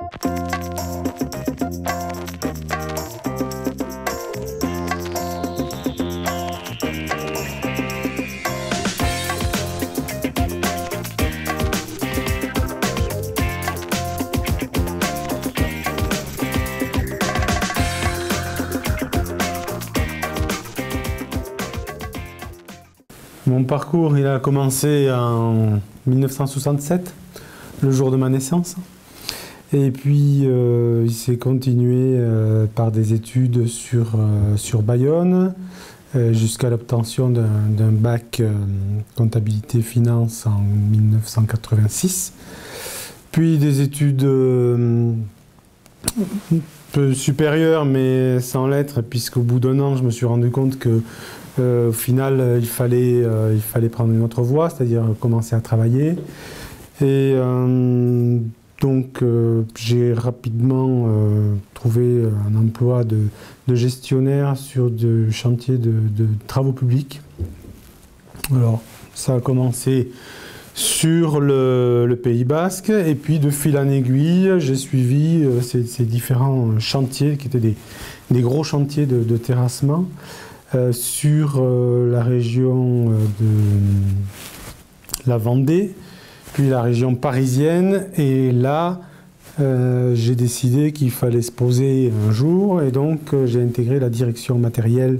Mon parcours, il a commencé en 1967, le jour de ma naissance. Et puis, il s'est continué par des études sur Bayonne, jusqu'à l'obtention d'un bac comptabilité finance en 1986. Puis des études un peu supérieures, mais sans lettres, puisqu'au bout d'un an, je me suis rendu compte que au final, il fallait prendre une autre voie, c'est-à-dire commencer à travailler. Et donc, j'ai rapidement trouvé un emploi de gestionnaire sur des chantiers de travaux publics. Alors, ça a commencé sur le Pays Basque, et puis de fil en aiguille, j'ai suivi ces différents chantiers qui étaient des gros chantiers de terrassement. Sur la région de la Vendée, puis la région parisienne. Et là, j'ai décidé qu'il fallait se poser un jour. Et donc, j'ai intégré la direction matérielle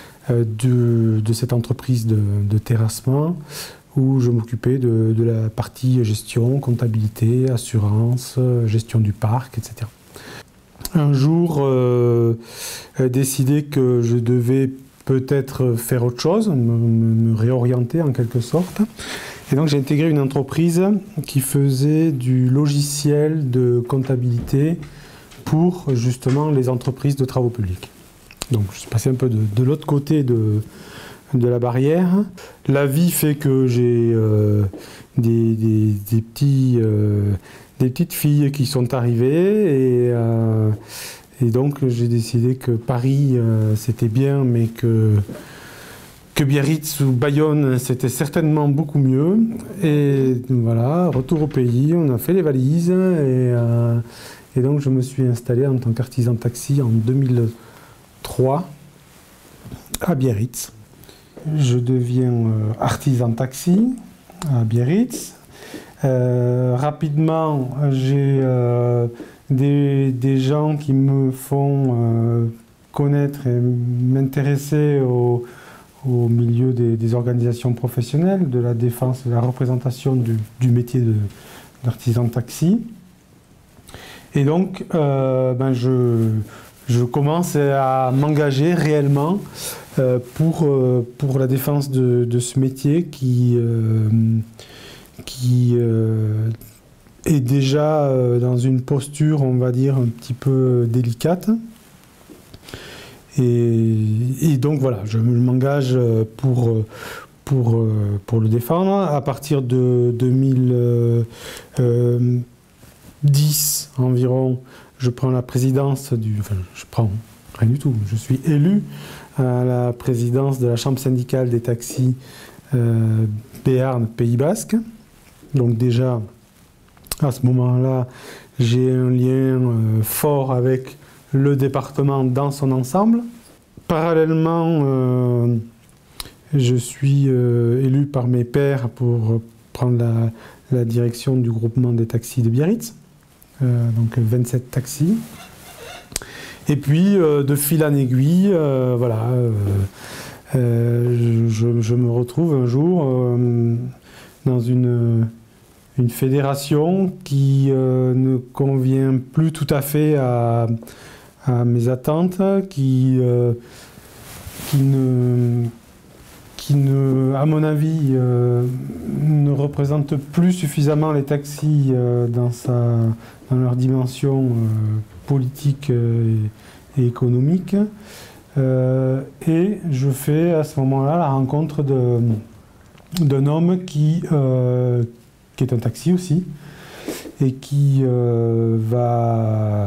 de cette entreprise de terrassement, où je m'occupais de la partie gestion, comptabilité, assurance, gestion du parc, etc. Un jour, décidé que je devais peut-être faire autre chose, me réorienter en quelque sorte. Et donc j'ai intégré une entreprise qui faisait du logiciel de comptabilité pour justement les entreprises de travaux publics. Donc je suis passé un peu de l'autre côté de la barrière. La vie fait que j'ai des petites filles qui sont arrivées, et donc j'ai décidé que Paris c'était bien, mais que Biarritz ou Bayonne c'était certainement beaucoup mieux. Et voilà, retour au pays, on a fait les valises, et donc je me suis installé en tant qu'artisan taxi en 2003 à Biarritz. Je deviens artisan taxi à Biarritz. Rapidement, j'ai des gens qui me font connaître et m'intéresser au milieu des organisations professionnelles, de la défense et de la représentation du métier d'artisan taxi. Et donc, je commence à m'engager réellement pour la défense de ce métier qui est déjà dans une posture, on va dire, un petit peu délicate. Et donc voilà, je m'engage pour le défendre. À partir de 2010 environ, je prends la présidence rien du tout, je suis élu à la présidence de la Chambre syndicale des taxis Béarn Pays Basque. Donc déjà, à ce moment-là, j'ai un lien fort avec le département dans son ensemble. Parallèlement, je suis élu par mes pairs pour prendre la direction du groupement des taxis de Biarritz, donc 27 taxis. Et puis, de fil en aiguille, je me retrouve un jour dans une fédération qui ne convient plus tout à fait à mes attentes, qui à mon avis, ne représente plus suffisamment les taxis dans leur dimension politique et économique. Et je fais à ce moment-là la rencontre d'un homme qui est un taxi aussi, et qui va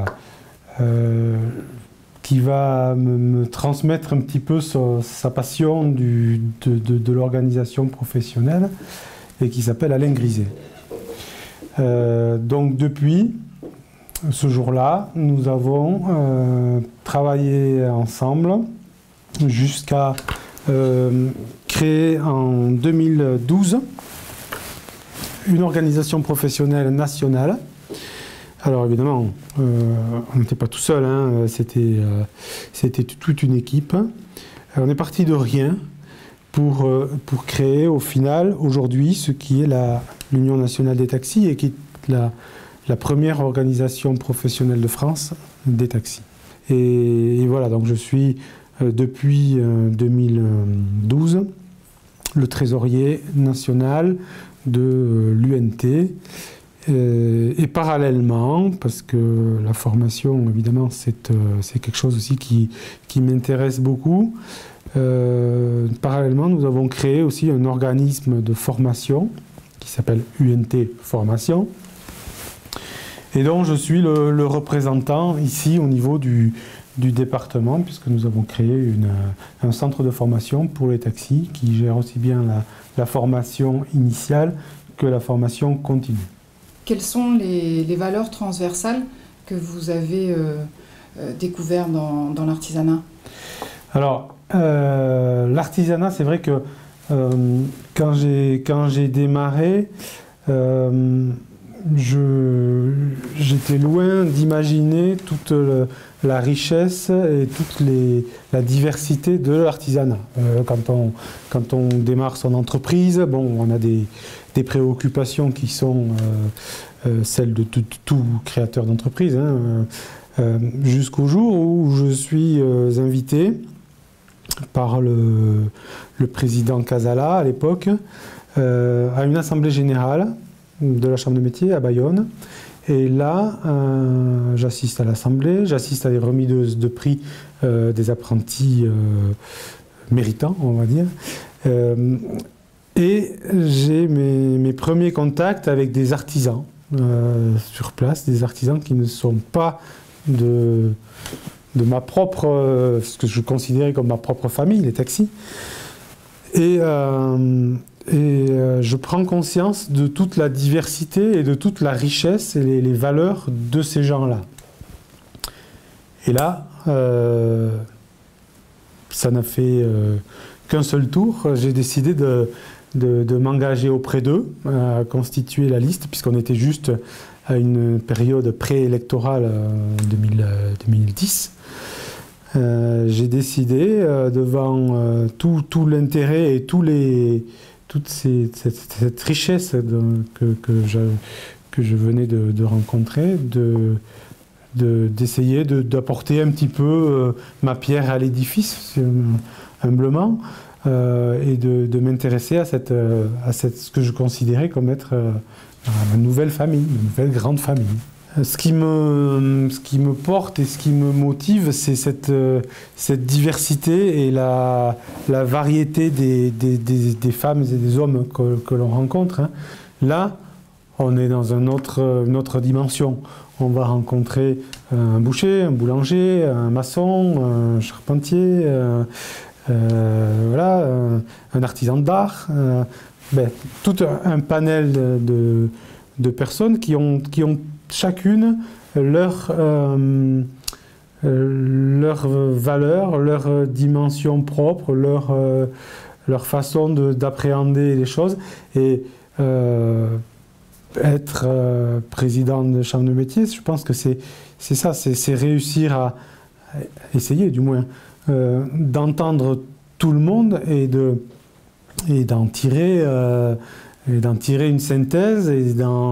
me transmettre un petit peu sa passion de l'organisation professionnelle, et qui s'appelle Alain Griset. Donc depuis, ce jour-là, nous avons travaillé ensemble jusqu'à créer en 2012 une organisation professionnelle nationale. Alors évidemment, on n'était pas tout seul, hein, c'était toute une équipe. On est parti de rien pour créer au final, aujourd'hui, ce qui est l'Union nationale des taxis et qui est la première organisation professionnelle de France des taxis. Et voilà, donc je suis depuis 2012 le trésorier national de l'UNT. Et parallèlement, parce que la formation, évidemment, c'est quelque chose aussi qui m'intéresse beaucoup, parallèlement, nous avons créé aussi un organisme de formation qui s'appelle UNT Formation, et dont je suis le représentant ici au niveau du département, puisque nous avons créé un centre de formation pour les taxis qui gère aussi bien la formation initiale que la formation continue. Quelles sont les valeurs transversales que vous avez découvertes dans l'artisanat? Alors, l'artisanat, c'est vrai que quand j'ai démarré, j'étais loin d'imaginer toute la richesse et toute la diversité de l'artisanat. Quand on démarre son entreprise, bon, on a des préoccupations qui sont celles de tout créateur d'entreprise, hein, jusqu'au jour où je suis invité par le président Casala à l'époque à une assemblée générale de la Chambre de métier à Bayonne. Et là, j'assiste à l'assemblée, j'assiste à des remises de prix des apprentis méritants, on va dire. Et j'ai mes premiers contacts avec des artisans sur place, des artisans qui ne sont pas de ma propre, ce que je considérais comme ma propre famille, les taxis. Et je prends conscience de toute la diversité et de toute la richesse et les valeurs de ces gens-là. Et là, ça n'a fait qu'un seul tour. J'ai décidé de m'engager auprès d'eux, à constituer la liste, puisqu'on était juste à une période préélectorale en 2010. J'ai décidé, devant tout l'intérêt et toute cette richesse que je venais de rencontrer, d'essayer d'apporter un petit peu ma pierre à l'édifice, humblement, et de m'intéresser à ce que je considérais comme être ma nouvelle famille, une nouvelle grande famille. Ce qui me porte et ce qui me motive, c'est cette diversité et la variété des femmes et des hommes que l'on rencontre, hein. Là, on est dans une autre dimension. On va rencontrer un boucher, un boulanger, un maçon, un charpentier, voilà, un artisan d'art, tout un panel de personnes qui ont chacune leur valeur, leur dimension propre, leur façon d'appréhender les choses. Et être président de chambre de métier, je pense que c'est ça, c'est réussir à essayer du moins d'entendre tout le monde et d'en tirer une synthèse et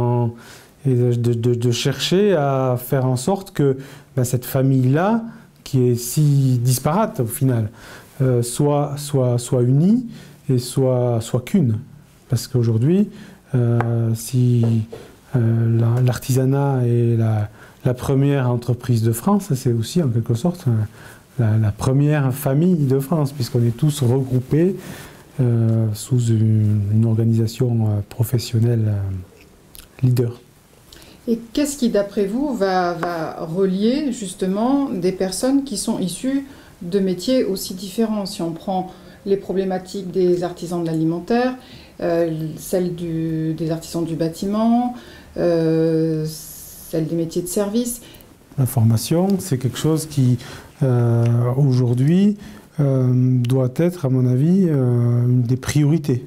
de chercher à faire en sorte que cette famille-là, qui est si disparate au final, soit unie et soit qu'une. Parce qu'aujourd'hui, si l'artisanat est la première entreprise de France, c'est aussi en quelque sorte la première famille de France, puisqu'on est tous regroupés sous une organisation professionnelle leader. Et qu'est-ce qui, d'après vous, va relier justement des personnes qui sont issues de métiers aussi différents? Si on prend les problématiques des artisans de l'alimentaire, celles des artisans du bâtiment, celles celle des métiers de service. La formation, c'est quelque chose qui, aujourd'hui, doit être, à mon avis, une des priorités.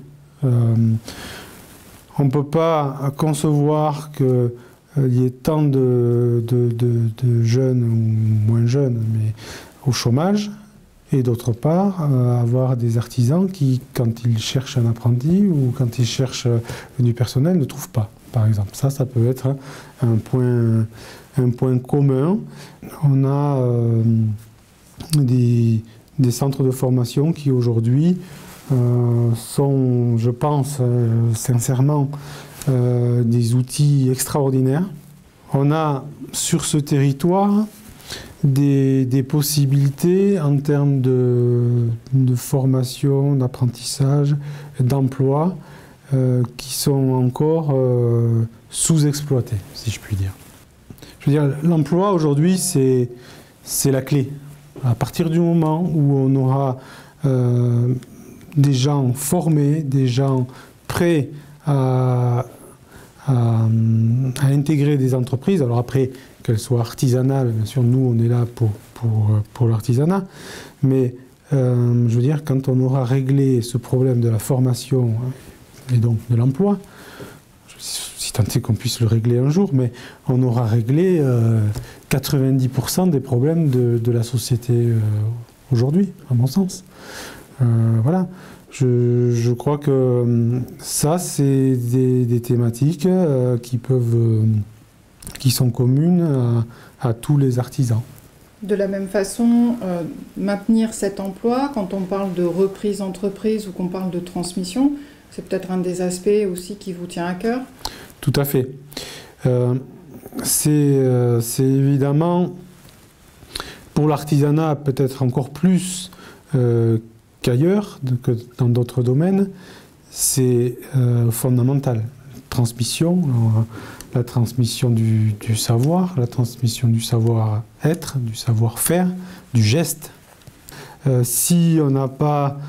On ne peut pas concevoir qu'il y ait tant de jeunes ou moins jeunes, mais au chômage, et d'autre part, avoir des artisans qui, quand ils cherchent un apprenti ou quand ils cherchent du personnel, ne trouvent pas, par exemple. Ça peut être un point commun. On a des centres de formation qui, aujourd'hui, sont, je pense sincèrement, des outils extraordinaires. On a sur ce territoire des possibilités en termes de formation, d'apprentissage, d'emploi qui sont encore sous-exploités, si je puis dire. Je veux dire, l'emploi aujourd'hui, c'est la clé. À partir du moment où on aura des gens formés, des gens prêts à intégrer des entreprises, alors après, qu'elles soient artisanales, bien sûr, nous, on est là pour l'artisanat, mais je veux dire, quand on aura réglé ce problème de la formation et donc de l'emploi, si tant est qu'on puisse le régler un jour, mais on aura réglé 90% des problèmes de la société aujourd'hui, à mon sens. Voilà. Je crois que ça, c'est des thématiques qui sont communes à tous les artisans. De la même façon, maintenir cet emploi, quand on parle de reprise d'entreprise ou qu'on parle de transmission, c'est peut-être un des aspects aussi qui vous tient à cœur? Tout à fait. C'est évidemment, pour l'artisanat, peut-être encore plus qu'ailleurs, que dans d'autres domaines, c'est fondamental. Transmission, la transmission du savoir, la transmission du savoir-être, du savoir-faire, du geste. Si on n'a pas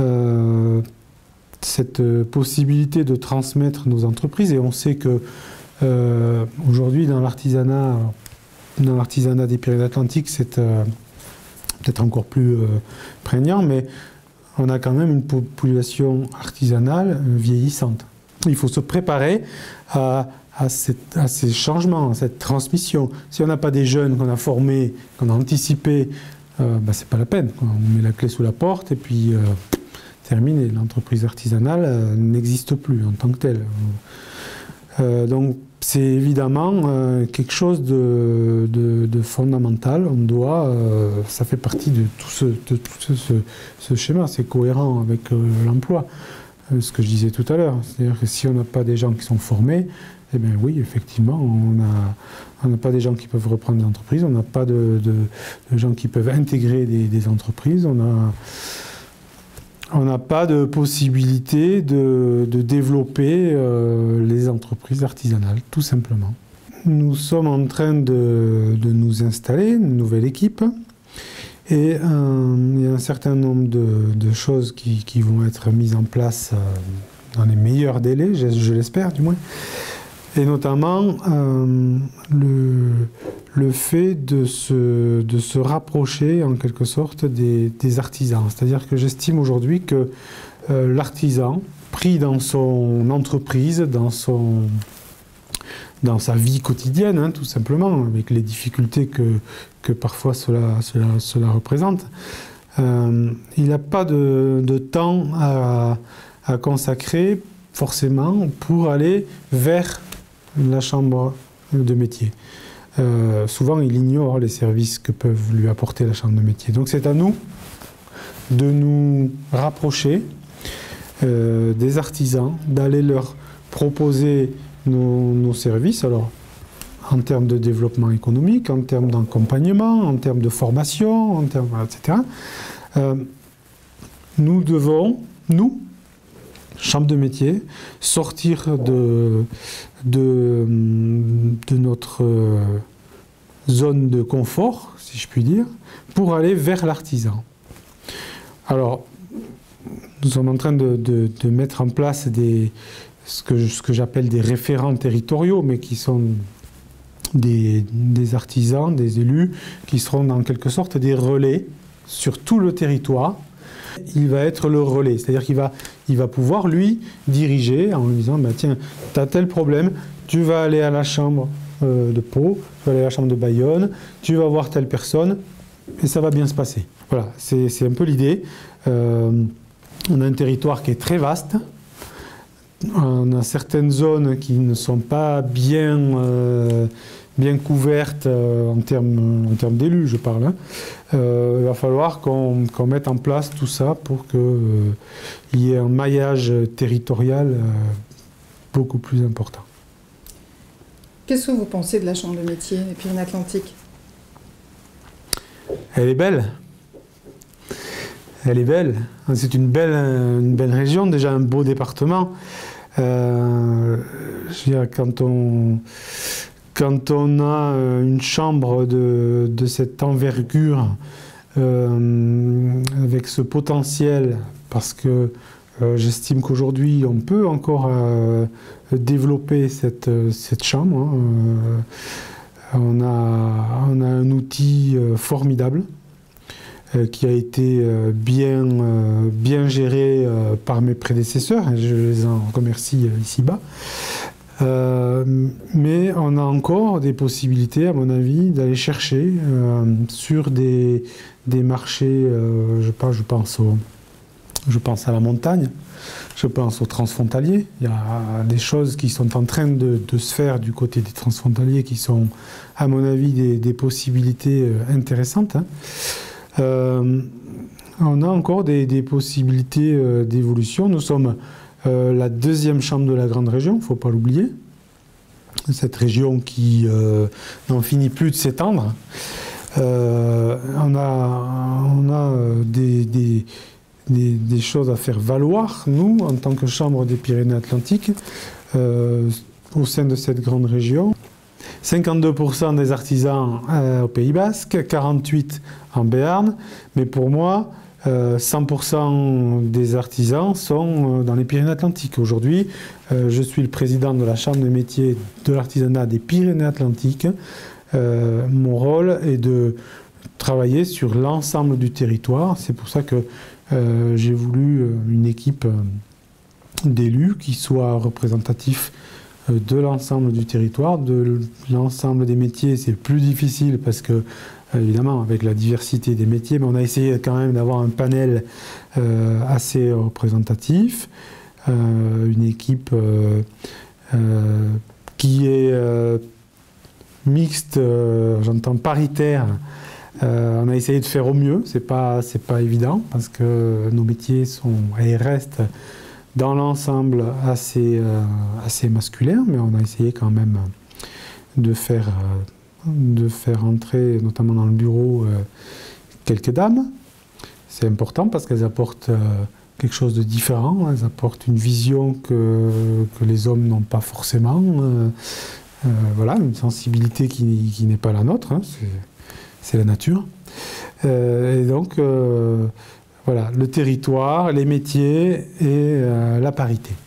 cette possibilité de transmettre nos entreprises, et on sait que aujourd'hui dans l'artisanat des Pyrénées-Atlantiques, c'est peut-être encore plus prégnant, mais on a quand même une population artisanale vieillissante. Il faut se préparer à ces changements, à cette transmission. Si on n'a pas des jeunes qu'on a formés, qu'on a anticipés, c'est pas la peine. On met la clé sous la porte et puis terminé. L'entreprise artisanale n'existe plus en tant que telle. Donc c'est évidemment quelque chose de fondamental. On doit, ça fait partie de tout ce schéma. C'est cohérent avec l'emploi. Ce que je disais tout à l'heure. C'est-à-dire que si on n'a pas des gens qui sont formés, eh bien oui, effectivement, on n'a pas des gens qui peuvent reprendre des entreprises, on n'a pas de gens qui peuvent intégrer des entreprises, on n'a pas de possibilité de développer les entreprises artisanales, tout simplement. Nous sommes en train de nous installer, une nouvelle équipe, et il y a un certain nombre de choses qui vont être mises en place dans les meilleurs délais, je l'espère du moins. Et notamment le fait de se rapprocher en quelque sorte des artisans. C'est-à-dire que j'estime aujourd'hui que l'artisan, pris dans son entreprise, dans sa vie quotidienne, tout simplement, avec les difficultés que parfois cela représente, il n'a pas de temps à consacrer forcément pour aller vers la chambre de métier. Souvent, il ignore les services que peuvent lui apporter la chambre de métier. Donc c'est à nous de nous rapprocher des artisans, d'aller leur proposer nos services, alors en termes de développement économique, en termes d'accompagnement, en termes de formation, en termes, etc. Nous devons, nous, chambre de métier, sortir de notre zone de confort, si je puis dire, pour aller vers l'artisan. Alors, nous sommes en train de mettre en place ce que j'appelle des référents territoriaux, mais qui sont des artisans, des élus, qui seront en quelque sorte des relais sur tout le territoire. Il va être le relais, c'est-à-dire qu'il va pouvoir, lui, diriger en lui disant bah, « Tiens, tu as tel problème, tu vas aller à la chambre de Pau, tu vas aller à la chambre de Bayonne, tu vas voir telle personne, et ça va bien se passer. » Voilà, c'est un peu l'idée. On a un territoire qui est très vaste. On a certaines zones qui ne sont pas bien couvertes en termes d'élus, je parle. Hein. Il va falloir qu'on mette en place tout ça pour qu'il y ait un maillage territorial beaucoup plus important. Qu'est-ce que vous pensez de la Chambre de métier des Pyrénées-Atlantiques? Elle est belle. Elle est belle. C'est une belle région, déjà un beau département. Je veux dire, quand on a une chambre de cette envergure, avec ce potentiel, parce que j'estime qu'aujourd'hui on peut encore développer cette chambre. Hein. On a un outil formidable qui a été bien géré par mes prédécesseurs, et je les en remercie ici-bas. Mais on a encore des possibilités, à mon avis, d'aller chercher sur des marchés, je pense à la montagne, je pense aux transfrontaliers. Il y a des choses qui sont en train de se faire du côté des transfrontaliers qui sont, à mon avis, des possibilités intéressantes. Hein. On a encore des possibilités d'évolution. Nous sommes la deuxième chambre de la grande région, il ne faut pas l'oublier. Cette région qui n'en finit plus de s'étendre. On a des choses à faire valoir, nous, en tant que chambre des Pyrénées-Atlantiques, au sein de cette grande région. 52% des artisans au Pays Basque, 48% en Béarn, mais pour moi, 100% des artisans sont dans les Pyrénées-Atlantiques. Aujourd'hui, je suis le président de la Chambre des métiers de l'artisanat des Pyrénées-Atlantiques. Mon rôle est de travailler sur l'ensemble du territoire. C'est pour ça que j'ai voulu une équipe d'élus qui soit représentatif de l'ensemble du territoire, de l'ensemble des métiers. C'est plus difficile parce que, évidemment, avec la diversité des métiers, mais on a essayé quand même d'avoir un panel assez représentatif, une équipe qui est mixte, j'entends paritaire. On a essayé de faire au mieux, c'est pas évident parce que nos métiers sont et restent dans l'ensemble assez masculin, mais on a essayé quand même de faire entrer, notamment dans le bureau, quelques dames. C'est important parce qu'elles apportent quelque chose de différent, elles apportent une vision que les hommes n'ont pas forcément. Voilà, une sensibilité qui n'est pas la nôtre, hein, c'est la nature. Et donc, voilà, le territoire, les métiers et la parité.